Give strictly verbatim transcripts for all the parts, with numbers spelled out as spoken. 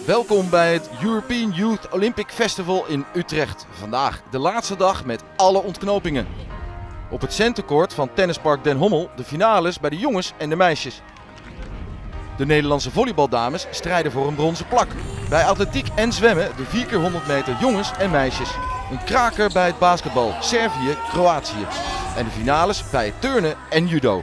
Welkom bij het European Youth Olympic Festival in Utrecht. Vandaag de laatste dag met alle ontknopingen. Op het centercourt van Tennispark Den Hommel de finales bij de jongens en de meisjes. De Nederlandse volleybaldames strijden voor een bronzen plak. Bij atletiek en zwemmen de vier keer honderd meter jongens en meisjes. Een kraker bij het basketbal Servië, Kroatië. En de finales bij het turnen en judo.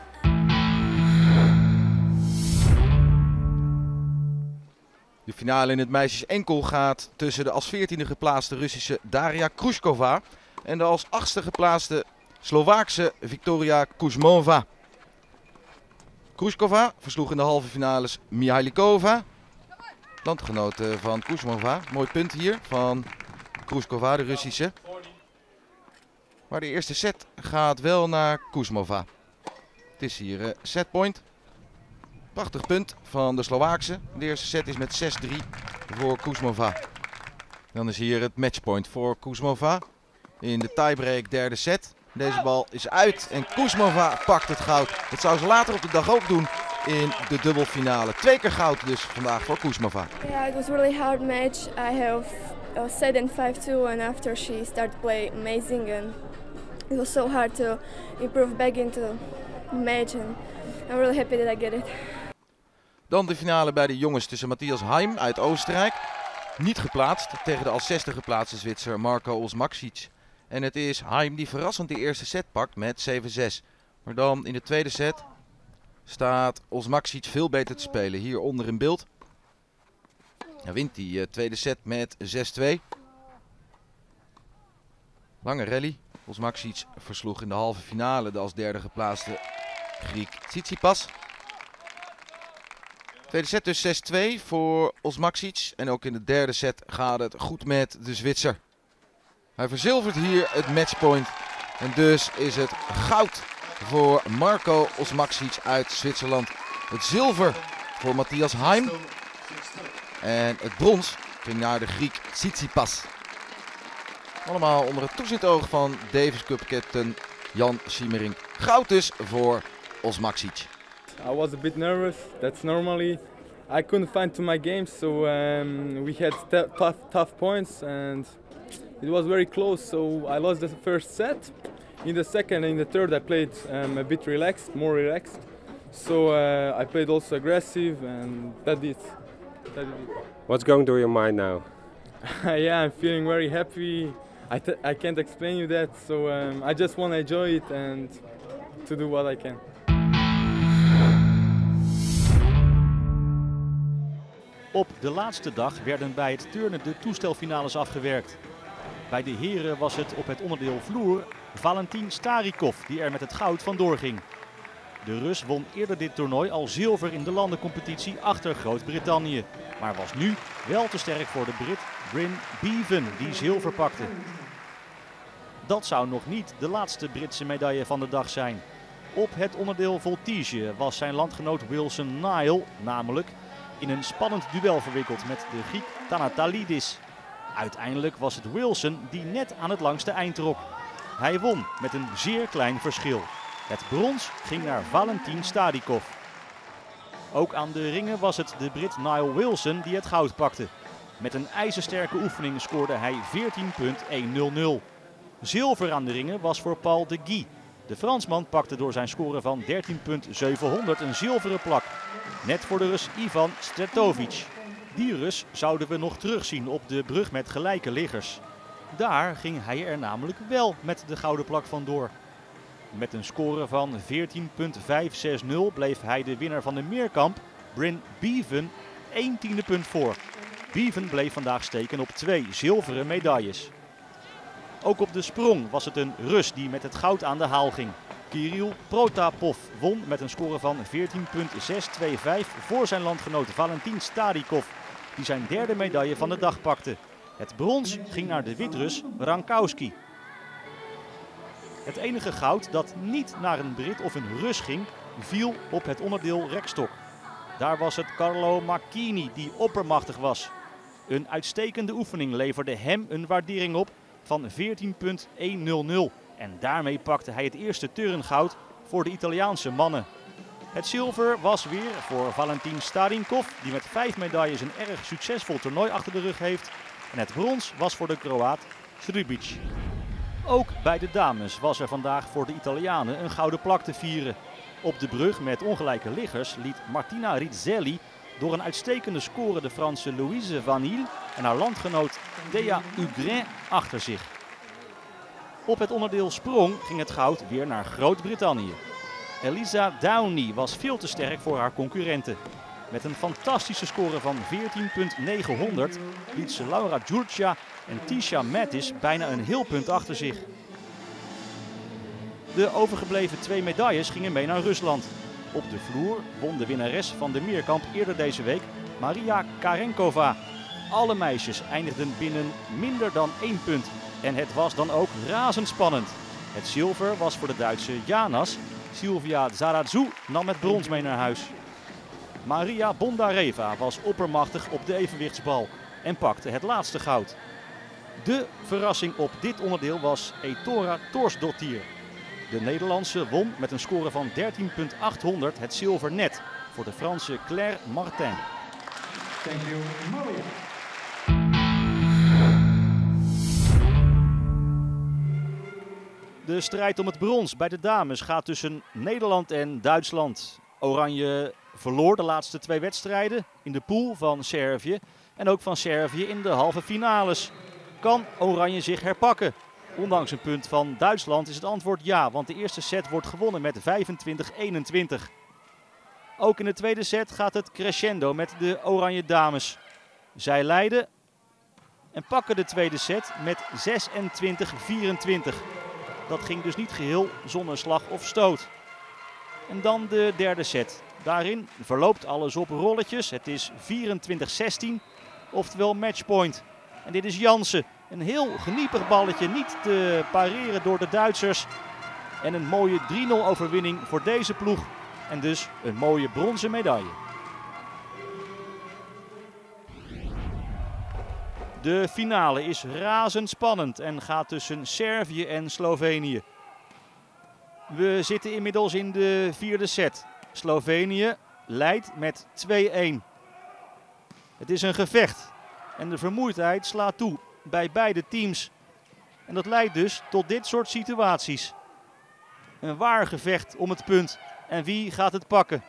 De finale in het meisjes enkel gaat tussen de als veertiende geplaatste Russische Daria Krushkova en de als achtste geplaatste Slovaakse Victoria Kuzmova. Krushkova versloeg in de halve finales Mihailikova, landgenote van Kuzmova. Mooi punt hier van Krushkova, de Russische. Maar de eerste set gaat wel naar Kuzmova. Het is hier uh, setpoint. Prachtig punt van de Slovaakse. De eerste set is met zes drie voor Kuzmova. Dan is hier het matchpoint voor Kuzmova. In de tiebreak derde set. Deze bal is uit en Kuzmova pakt het goud. Dat zou ze later op de dag ook doen in de dubbelfinale. Twee keer goud dus vandaag voor Kuzmova. Yeah, it was a really hard match. I have uh, set in five two and after she started play amazing and it was so hard to improve back into the match and I'm really happy that I get it. Dan de finale bij de jongens tussen Matthias Heim uit Oostenrijk. Niet geplaatst tegen de als zesde geplaatste Zwitser Marco Osmaksic. En het is Heim die verrassend de eerste set pakt met zeven zes. Maar dan in de tweede set staat Osmaksic veel beter te spelen. Hieronder in beeld. Hij wint die uh, tweede set met zes twee. Lange rally. Osmaksic versloeg in de halve finale de als derde geplaatste Griek Tsitsipas. Tweede set dus zes twee voor Osmaksic. En ook in de derde set gaat het goed met de Zwitser. Hij verzilvert hier het matchpoint. En dus is het goud voor Marco Osmaksic uit Zwitserland. Het zilver voor Matthias Heim. En het brons ging naar de Griek Tsitsipas. Allemaal onder het toezicht oog van Davis Cup captain Jan Siemering. Goud dus voor Osmaksic. I was a bit nervous, that's normally. I couldn't find to my games, so um, we had tough, tough points and it was very close, so I lost the first set. In the second and in the third I played um, a bit relaxed, more relaxed. So uh, I played also aggressive and that did, that did it. What's going through your mind now? Yeah, I'm feeling very happy. I, t I can't explain you that, so um, I just want to enjoy it and to do what I can. Op de laatste dag werden bij het turnen de toestelfinales afgewerkt. Bij de heren was het op het onderdeel vloer Valentin Starikov die er met het goud vandoor ging. De Rus won eerder dit toernooi al zilver in de landencompetitie achter Groot-Brittannië. Maar was nu wel te sterk voor de Brit Bryn Bevan die zilver pakte. Dat zou nog niet de laatste Britse medaille van de dag zijn. Op het onderdeel voltige was zijn landgenoot Wilson Nile namelijk in een spannend duel verwikkeld met de Griek Thanatalidis. Uiteindelijk was het Wilson die net aan het langste eind trok. Hij won met een zeer klein verschil. Het brons ging naar Valentin Starikov. Ook aan de ringen was het de Brit Niall Wilson die het goud pakte. Met een ijzersterke oefening scoorde hij veertien honderd. Zilver aan de ringen was voor Paul de Guy. De Fransman pakte door zijn score van dertien zevenhonderd een zilveren plak. Net voor de Rus Ivan Stretovic. Die Rus zouden we nog terugzien op de brug met gelijke liggers. Daar ging hij er namelijk wel met de gouden plak vandoor. Met een score van veertien vijfhonderdzestig bleef hij de winnaar van de meerkamp, Bryn Bevan, één tiende punt voor. Bevan bleef vandaag steken op twee zilveren medailles. Ook op de sprong was het een Rus die met het goud aan de haal ging. Kirill Protapov won met een score van veertien zeshonderdvijfentwintig voor zijn landgenoot Valentin Starikov, die zijn derde medaille van de dag pakte. Het brons ging naar de Wit-Rus Rankowski. Het enige goud dat niet naar een Brit of een Rus ging, viel op het onderdeel rekstok. Daar was het Carlo Macchini die oppermachtig was. Een uitstekende oefening leverde hem een waardering op van veertien honderd. En daarmee pakte hij het eerste turngoud voor de Italiaanse mannen. Het zilver was weer voor Valentin Starinkov, die met vijf medailles een erg succesvol toernooi achter de rug heeft. En het brons was voor de Kroaat Srebic. Ook bij de dames was er vandaag voor de Italianen een gouden plak te vieren. Op de brug met ongelijke liggers liet Martina Rizzelli door een uitstekende score de Franse Louise Van Hiel en haar landgenoot Thea Hugrin achter zich. Op het onderdeel sprong ging het goud weer naar Groot-Brittannië. Elisa Downey was veel te sterk voor haar concurrenten. Met een fantastische score van veertien negenhonderd liet ze Laura Giurgia en Tisha Mattis bijna een heel punt achter zich. De overgebleven twee medailles gingen mee naar Rusland. Op de vloer won de winnares van de meerkamp eerder deze week, Maria Karenkova. Alle meisjes eindigden binnen minder dan één punt. En het was dan ook razendspannend. Het zilver was voor de Duitse Janas. Silvia Zarazou nam het brons mee naar huis. Maria Bondareva was oppermachtig op de evenwichtsbal en pakte het laatste goud. De verrassing op dit onderdeel was Etora Thorsdottir. De Nederlandse won met een score van dertien achthonderd het zilver net voor de Franse Claire Martin. Thank you, Maria. De strijd om het brons bij de dames gaat tussen Nederland en Duitsland. Oranje verloor de laatste twee wedstrijden in de pool van Servië en ook van Servië in de halve finales. Kan Oranje zich herpakken? Ondanks een punt van Duitsland is het antwoord ja, want de eerste set wordt gewonnen met vijfentwintig eenentwintig. Ook in de tweede set gaat het crescendo met de Oranje dames. Zij leiden en pakken de tweede set met zesentwintig vierentwintig. Dat ging dus niet geheel zonder slag of stoot. En dan de derde set. Daarin verloopt alles op rolletjes. Het is vierentwintig zestien, oftewel matchpoint. En dit is Jansen. Een heel geniepig balletje, niet te pareren door de Duitsers. En een mooie drie nul overwinning voor deze ploeg. En dus een mooie bronzen medaille. De finale is razendspannend en gaat tussen Servië en Slovenië. We zitten inmiddels in de vierde set. Slovenië leidt met twee-een. Het is een gevecht en de vermoeidheid slaat toe bij beide teams. En dat leidt dus tot dit soort situaties. Een waar gevecht om het punt. En wie gaat het pakken?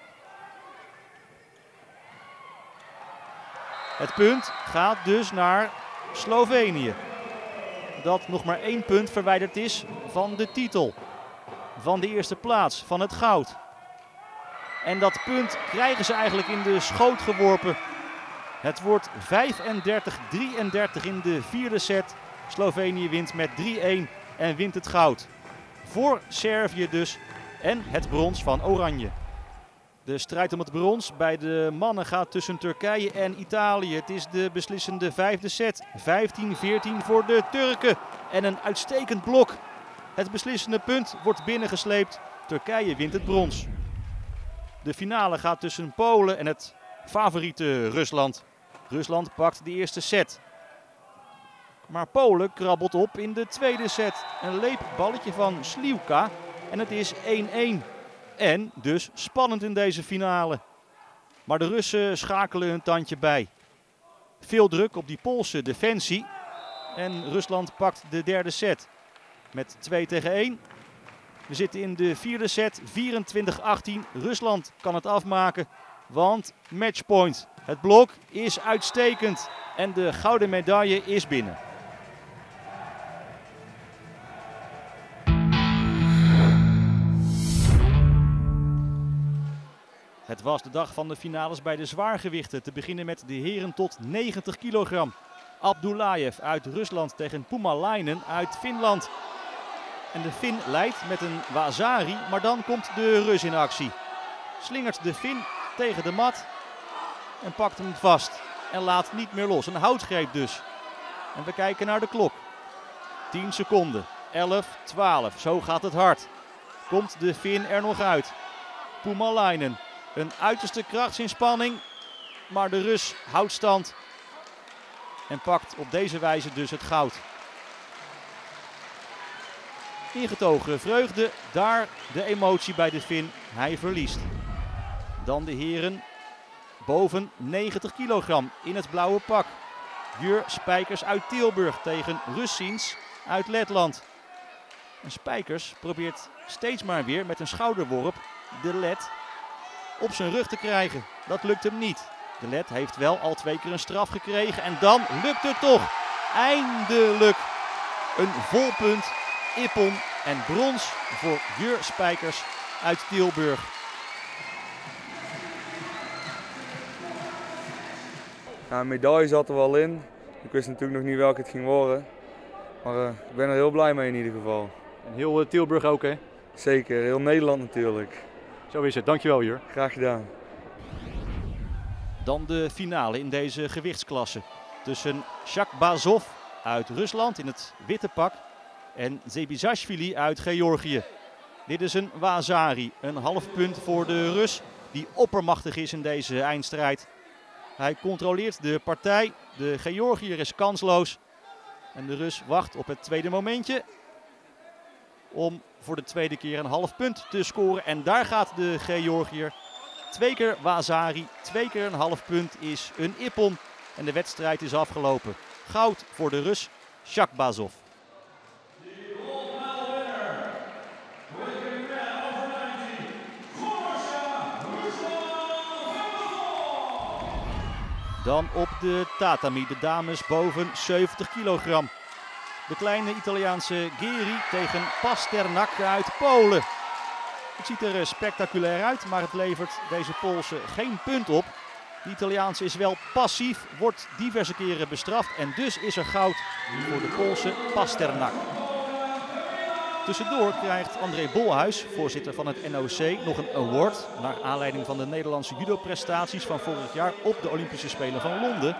Het punt gaat dus naar Slovenië. Dat nog maar één punt verwijderd is van de titel. Van de eerste plaats, van het goud. En dat punt krijgen ze eigenlijk in de schoot geworpen. Het wordt vijfendertig drieëndertig in de vierde set. Slovenië wint met drie-een en wint het goud. Voor Servië dus en het brons van Oranje. De strijd om het brons bij de mannen gaat tussen Turkije en Italië. Het is de beslissende vijfde set. vijftien veertien voor de Turken. En een uitstekend blok. Het beslissende punt wordt binnengesleept. Turkije wint het brons. De finale gaat tussen Polen en het favoriete Rusland. Rusland pakt de eerste set. Maar Polen krabbelt op in de tweede set. Een leep balletje van Sliwka en het is één-één. En dus spannend in deze finale. Maar de Russen schakelen hun tandje bij. Veel druk op die Poolse defensie. En Rusland pakt de derde set. Met twee tegen één. We zitten in de vierde set. vierentwintig achttien. Rusland kan het afmaken. Want matchpoint. Het blok is uitstekend. En de gouden medaille is binnen. Het was de dag van de finales bij de zwaargewichten. Te beginnen met de heren tot negentig kilogram. Abdullajev uit Rusland tegen Pumalainen uit Finland. En de Fin leidt met een Vasari, maar dan komt de Rus in actie. Slingert de Fin tegen de mat en pakt hem vast. En laat niet meer los. Een houtgreep dus. En we kijken naar de klok. tien seconden. elf, twaalf. Zo gaat het hard. Komt de Fin er nog uit. Pumalainen. Een uiterste krachtsinspanning. Maar de Rus houdt stand. En pakt op deze wijze dus het goud. Ingetogen vreugde. Daar de emotie bij de Fin. Hij verliest. Dan de heren boven negentig kilogram in het blauwe pak. Jur Spijkers uit Tilburg tegen Russins uit Letland. En Spijkers probeert steeds maar weer met een schouderworp de Let op zijn rug te krijgen. Dat lukt hem niet. De Let heeft wel al twee keer een straf gekregen en dan lukt het toch. Eindelijk een volpunt, ippon en brons voor Jur Spijkers uit Tilburg. Nou, een medaille zat er wel in. Ik wist natuurlijk nog niet welke het ging worden. Maar uh, ik ben er heel blij mee in ieder geval. En heel uh, Tilburg ook, hè? Zeker, heel Nederland natuurlijk. Zo is het, dankjewel Jur. Graag gedaan. Dan de finale in deze gewichtsklasse tussen Shakbazov uit Rusland in het witte pak en Zebizashvili uit Georgië. Dit is een Wazari, een half punt voor de Rus die oppermachtig is in deze eindstrijd. Hij controleert de partij, de Georgiër is kansloos en de Rus wacht op het tweede momentje om voor de tweede keer een half punt te scoren. En daar gaat de Georgiër. Twee keer Wazari, twee keer een half punt is een ippon. En de wedstrijd is afgelopen. Goud voor de Rus Shakbazov. Dan op de tatami, de dames boven zeventig kilogram. De kleine Italiaanse Geri tegen Pasternak uit Polen. Het ziet er spectaculair uit, maar het levert deze Poolse geen punt op. De Italiaanse is wel passief, wordt diverse keren bestraft en dus is er goud voor de Poolse Pasternak. Tussendoor krijgt André Bolhuis, voorzitter van het N O C, nog een award naar aanleiding van de Nederlandse judo-prestaties van vorig jaar op de Olympische Spelen van Londen.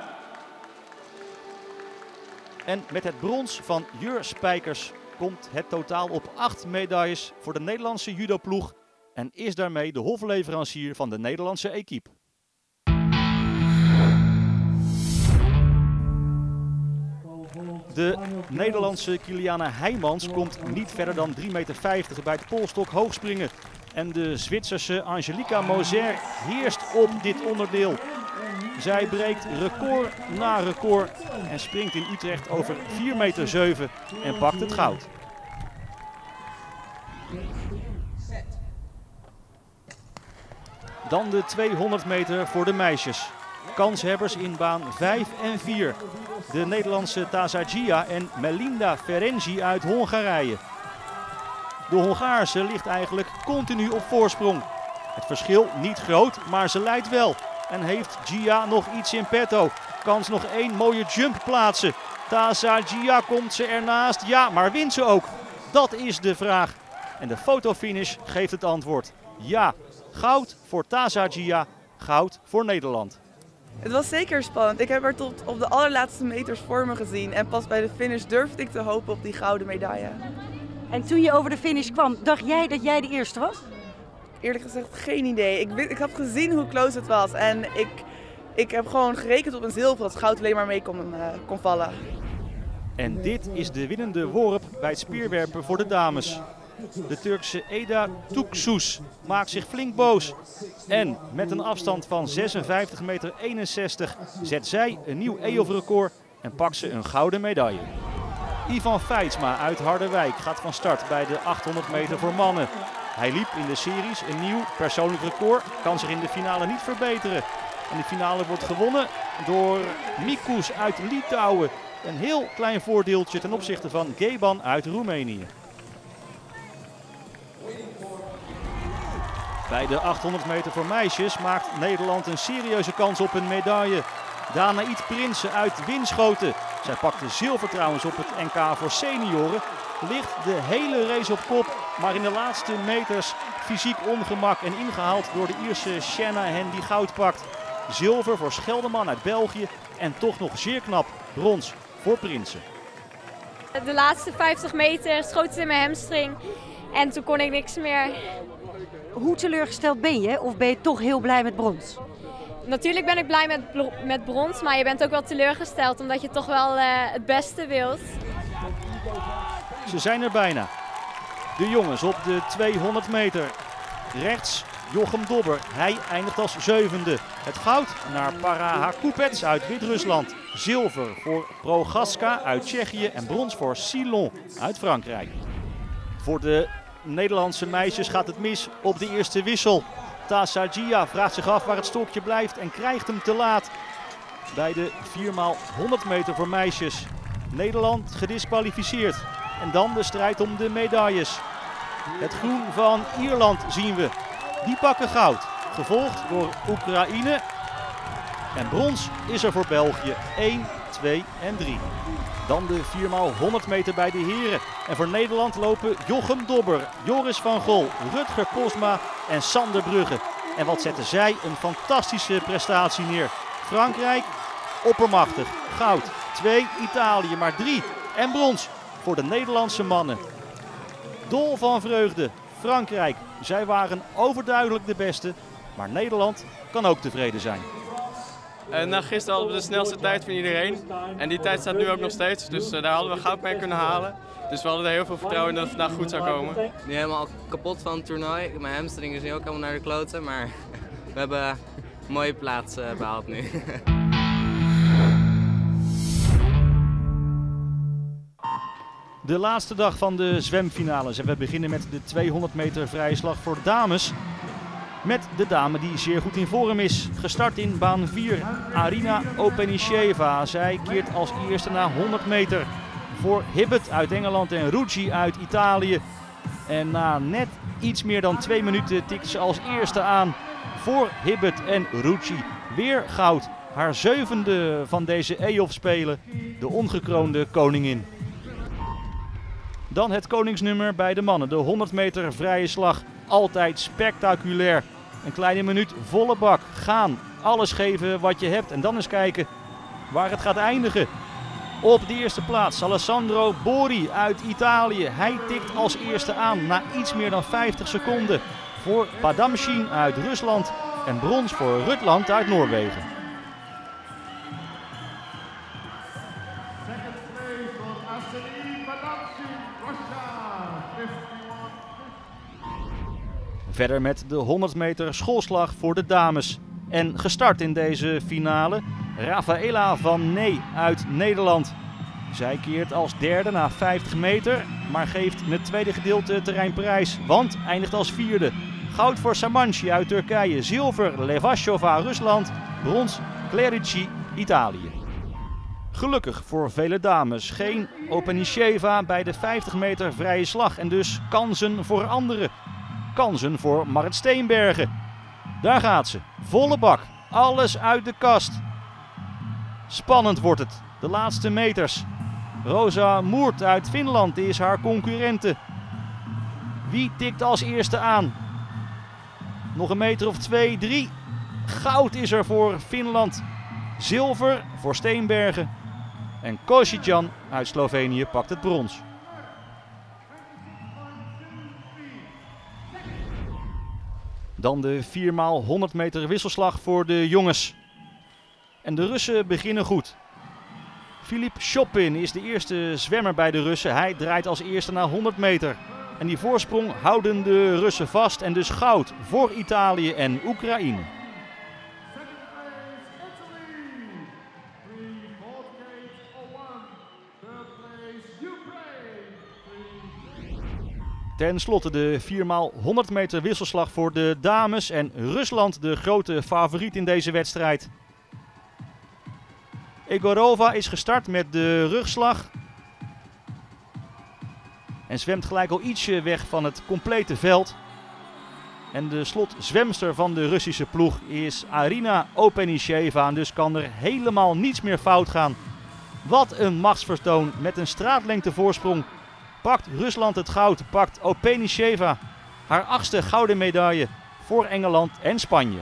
En met het brons van Jur Spijkers komt het totaal op acht medailles voor de Nederlandse judoploeg en is daarmee de hofleverancier van de Nederlandse equipe. De Nederlandse Kiliana Heijmans komt niet verder dan drie meter vijftig bij het polstok hoogspringen. En de Zwitserse Angelica Moser heerst op dit onderdeel. Zij breekt record na record en springt in Utrecht over vier meter zeven en pakt het goud. Dan de tweehonderd meter voor de meisjes. Kanshebbers in baan vijf en vier. De Nederlandse Tazagia en Melinda Ferenczi uit Hongarije. De Hongaarse ligt eigenlijk continu op voorsprong. Het verschil niet groot, maar ze leidt wel. En heeft Gia nog iets in petto. Kan ze nog één mooie jump plaatsen. Tazagia komt ze ernaast. Ja, maar wint ze ook? Dat is de vraag. En de fotofinish geeft het antwoord. Ja, goud voor Tazagia, goud voor Nederland. Het was zeker spannend. Ik heb haar tot op de allerlaatste meters voor me gezien. En pas bij de finish durfde ik te hopen op die gouden medaille. En toen je over de finish kwam, dacht jij dat jij de eerste was? Eerlijk gezegd geen idee. Ik, ik had gezien hoe close het was. En ik, ik heb gewoon gerekend op een zilver als goud alleen maar mee kon, uh, kon vallen. En dit is de winnende worp bij het speerwerpen voor de dames. De Turkse Eda Tuksus maakt zich flink boos. En met een afstand van zesenvijftig meter eenenzestig zet zij een nieuw E O F-record en pakt ze een gouden medaille. Ivan Feitsma uit Harderwijk gaat van start bij de achthonderd meter voor mannen. Hij liep in de series een nieuw persoonlijk record, kan zich in de finale niet verbeteren. En de finale wordt gewonnen door Mikus uit Litouwen. Een heel klein voordeeltje ten opzichte van Geban uit Roemenië. Bij de achthonderd meter voor meisjes maakt Nederland een serieuze kans op een medaille. Danaïd Prinsen uit Winschoten. Zij pakte zilver trouwens op het N K voor senioren. Ligt de hele race op kop, maar in de laatste meters fysiek ongemak en ingehaald door de Ierse Shanahan die goud pakt. Zilver voor Scheldeman uit België en toch nog zeer knap brons voor Prinsen. De laatste vijftig meter schoot ze in mijn hamstring en toen kon ik niks meer. Hoe teleurgesteld ben je of ben je toch heel blij met brons? Natuurlijk ben ik blij met, met brons, maar je bent ook wel teleurgesteld omdat je toch wel uh, het beste wilt. Ze zijn er bijna. De jongens op de tweehonderd meter. Rechts Jochem Dobber. Hij eindigt als zevende. Het goud naar Paraha Kupets uit Wit-Rusland. Zilver voor Progaska uit Tsjechië en brons voor Silon uit Frankrijk. Voor de Nederlandse meisjes gaat het mis op de eerste wissel. Tassa Gia vraagt zich af waar het stokje blijft en krijgt hem te laat. Bij de vier maal honderd meter voor meisjes. Nederland gedisqualificeerd. En dan de strijd om de medailles. Het groen van Ierland zien we. Die pakken goud. Gevolgd door Oekraïne. En brons is er voor België. één, twee en drie. Dan de vier maal honderd meter bij de heren. En voor Nederland lopen Jochem Dobber, Joris van Gol, Rutger Posma en Sander Brugge. En wat zetten zij een fantastische prestatie neer. Frankrijk, oppermachtig. Goud. Twee, Italië, maar drie. En brons voor de Nederlandse mannen. Dol van vreugde. Frankrijk, zij waren overduidelijk de beste. Maar Nederland kan ook tevreden zijn. Uh, na gisteren hadden we de snelste tijd van iedereen. En die tijd staat nu ook nog steeds. Dus uh, daar hadden we goud mee kunnen halen. Dus we hadden er heel veel vertrouwen in dat het vandaag goed zou komen. Nu helemaal kapot van het toernooi. Mijn hamstring is nu ook helemaal naar de kloten. Maar we hebben een mooie plaats uh, behaald nu. De laatste dag van de zwemfinales. En we beginnen met de tweehonderd meter vrije slag voor dames. Met de dame die zeer goed in vorm is. Gestart in baan vier, Arina Openisheva. Zij keert als eerste na honderd meter. Voor Hibbett uit Engeland en Rucci uit Italië. En na net iets meer dan twee minuten tikt ze als eerste aan voor Hibbett en Rucci. Weer goud. Haar zevende van deze E O F-spelen. De ongekroonde koningin. Dan het koningsnummer bij de mannen. De honderd meter vrije slag. Altijd spectaculair. Een kleine minuut, volle bak. Gaan. Alles geven wat je hebt. En dan eens kijken waar het gaat eindigen. Op de eerste plaats Alessandro Bori uit Italië. Hij tikt als eerste aan na iets meer dan vijftig seconden. Voor Padamshin uit Rusland. En brons voor Rutland uit Noorwegen. Verder met de honderd meter schoolslag voor de dames. En gestart in deze finale Rafaela van Nee uit Nederland. Zij keert als derde na vijftig meter, maar geeft in het tweede gedeelte terrein prijs, want eindigt als vierde. Goud voor Samanci uit Turkije, zilver Levashova Rusland, brons Clerici Italië. Gelukkig voor vele dames geen Openisheva bij de vijftig meter vrije slag en dus kansen voor anderen. Kansen voor Marit Steenbergen. Daar gaat ze. Volle bak. Alles uit de kast. Spannend wordt het. De laatste meters. Rosa Moert uit Finland is haar concurrente. Wie tikt als eerste aan? Nog een meter of twee, drie. Goud is er voor Finland. Zilver voor Steenbergen. En Kosicjan uit Slovenië pakt het brons. Dan de vier maal honderd meter wisselslag voor de jongens. En de Russen beginnen goed. Filip Chopin is de eerste zwemmer bij de Russen. Hij draait als eerste na honderd meter. En die voorsprong houden de Russen vast. En dus goud voor Italië en Oekraïne. Ten slotte de vier maal honderd meter wisselslag voor de dames en Rusland de grote favoriet in deze wedstrijd. Egorova is gestart met de rugslag. En zwemt gelijk al ietsje weg van het complete veld. En de slotzwemster van de Russische ploeg is Arina Openisheva. En dus kan er helemaal niets meer fout gaan. Wat een machtsvertoon met een straatlengte voorsprong. Pakt Rusland het goud, pakt Openisheva haar achtste gouden medaille voor Engeland en Spanje.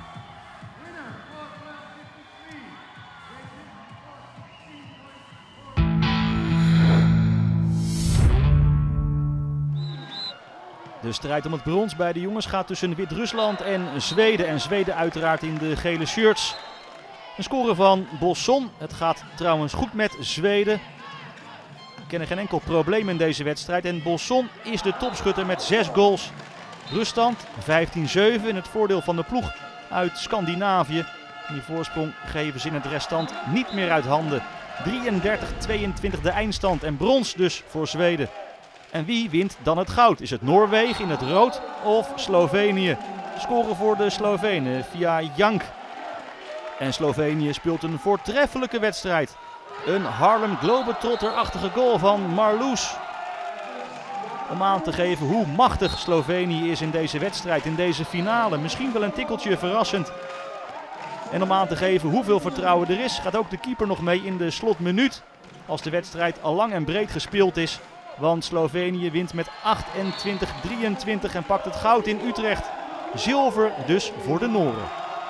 De strijd om het brons bij de jongens gaat tussen Wit-Rusland en Zweden. En Zweden uiteraard in de gele shirts. Een score van Bosson. Het gaat trouwens goed met Zweden. We kennen geen enkel probleem in deze wedstrijd. En Bosson is de topschutter met zes goals. Ruststand vijftien zeven in het voordeel van de ploeg uit Scandinavië. Die voorsprong geven ze in het restant niet meer uit handen. drieëndertig tweeëntwintig de eindstand en brons dus voor Zweden. En wie wint dan het goud? Is het Noorwegen in het rood of Slovenië? Scoren voor de Slovenen via Jank. En Slovenië speelt een voortreffelijke wedstrijd. Een Harlem Globetrotter-achtige goal van Marloes. Om aan te geven hoe machtig Slovenië is in deze wedstrijd, in deze finale. Misschien wel een tikkeltje verrassend. En om aan te geven hoeveel vertrouwen er is, gaat ook de keeper nog mee in de slotminuut. Als de wedstrijd al lang en breed gespeeld is. Want Slovenië wint met achtentwintig drieëntwintig en pakt het goud in Utrecht. Zilver dus voor de Noren.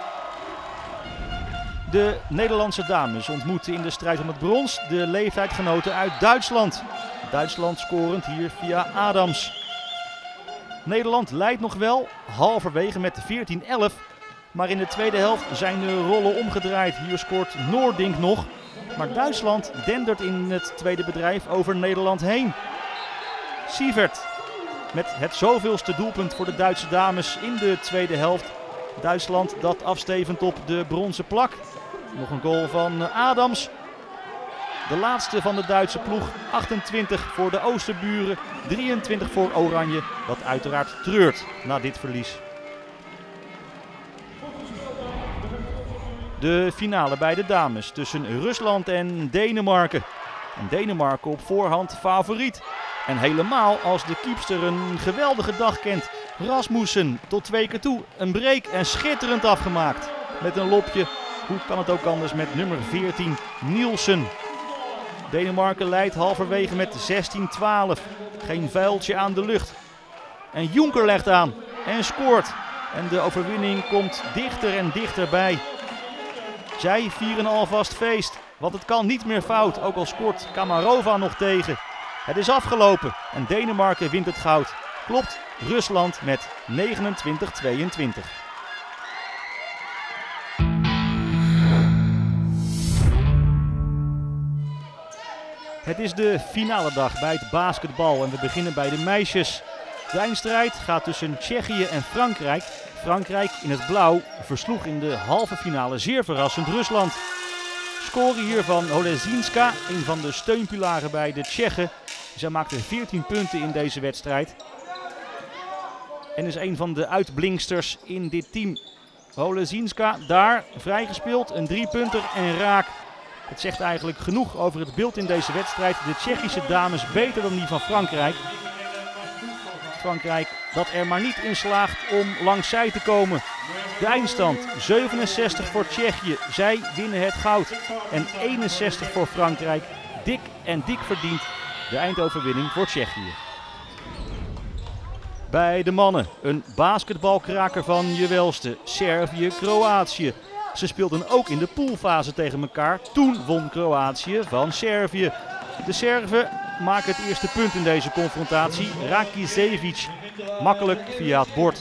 De Nederlandse dames ontmoeten in de strijd om het brons de leeftijdgenoten uit Duitsland. Duitsland scorend hier via Adams. Nederland leidt nog wel, halverwege met veertien elf. Maar in de tweede helft zijn de rollen omgedraaid. Hier scoort Noordink nog. Maar Duitsland dendert in het tweede bedrijf over Nederland heen. Sievert met het zoveelste doelpunt voor de Duitse dames in de tweede helft. Duitsland dat afstevend op de bronzen plak. Nog een goal van Adams. De laatste van de Duitse ploeg. achtentwintig voor de Oosterburen. drieëntwintig voor Oranje. Dat uiteraard treurt na dit verlies. De finale bij de dames tussen Rusland en Denemarken. En Denemarken op voorhand favoriet. En helemaal als de keepster een geweldige dag kent. Rasmussen tot twee keer toe. Een break en schitterend afgemaakt. Met een lopje. Hoe kan het ook anders met nummer veertien Nielsen. Denemarken leidt halverwege met zestien twaalf. Geen vuiltje aan de lucht. En Jonker legt aan en scoort. En de overwinning komt dichter en dichterbij. Zij vieren alvast feest, want het kan niet meer fout, ook al scoort Kamarova nog tegen. Het is afgelopen en Denemarken wint het goud. Klopt, Rusland met negenentwintig tweeëntwintig. Het is de finale dag bij het basketbal en we beginnen bij de meisjes. De eindstrijd gaat tussen Tsjechië en Frankrijk. Frankrijk in het blauw versloeg in de halve finale zeer verrassend Rusland. Score hier van Olesinska, een van de steunpilaren bij de Tsjechen. Zij maakte veertien punten in deze wedstrijd. En is een van de uitblinksters in dit team. Olesinska daar vrijgespeeld, een driepunter en raak. Het zegt eigenlijk genoeg over het beeld in deze wedstrijd. De Tsjechische dames beter dan die van Frankrijk. Frankrijk dat er maar niet in slaagt om langs zij te komen. De eindstand zevenenzestig voor Tsjechië. Zij winnen het goud. En eenenzestig voor Frankrijk. Dik en dik verdiend de eindoverwinning voor Tsjechië. Bij de mannen een basketbalkraker van je welste. Servië-Kroatië. Ze speelden ook in de poolfase tegen elkaar. Toen won Kroatië van Servië. De Serven maken het eerste punt in deze confrontatie. Rakicevic makkelijk via het bord.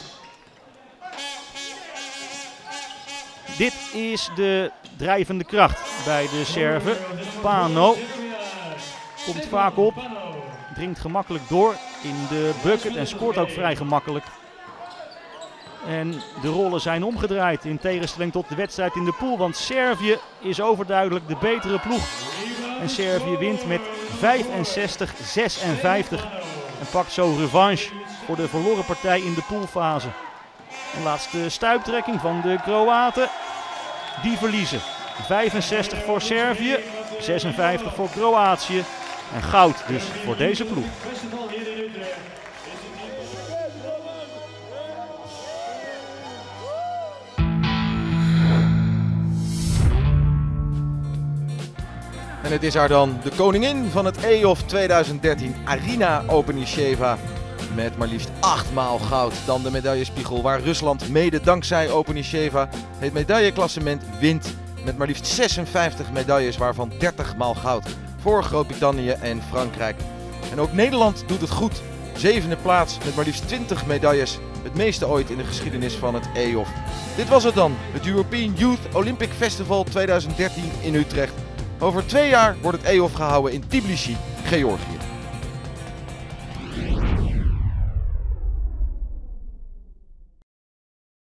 Dit is de drijvende kracht bij de Serven. Pano komt vaak op, dringt gemakkelijk door in de bucket en scoort ook vrij gemakkelijk. En de rollen zijn omgedraaid in tegenstelling tot de wedstrijd in de pool. Want Servië is overduidelijk de betere ploeg. En Servië wint met vijfenzestig zesenvijftig. En pakt zo revanche voor de verloren partij in de poolfase. En laatste stuiptrekking van de Kroaten. Die verliezen. vijfenzestig voor Servië, zesenvijftig voor Kroatië. En goud dus voor deze ploeg. En het is haar dan, de koningin van het E O F tweeduizend dertien, Arina Openischeva. Met maar liefst acht maal goud. Dan de medaillespiegel waar Rusland mede dankzij Openischeva het medailleklassement wint. Met maar liefst zesenvijftig medailles, waarvan dertig maal goud voor Groot-Brittannië en Frankrijk. En ook Nederland doet het goed. Zevende plaats met maar liefst twintig medailles. Het meeste ooit in de geschiedenis van het E O F. Dit was het dan, het European Youth Olympic Festival tweeduizend dertien in Utrecht. Over twee jaar wordt het E O F gehouden in Tbilisi, Georgië.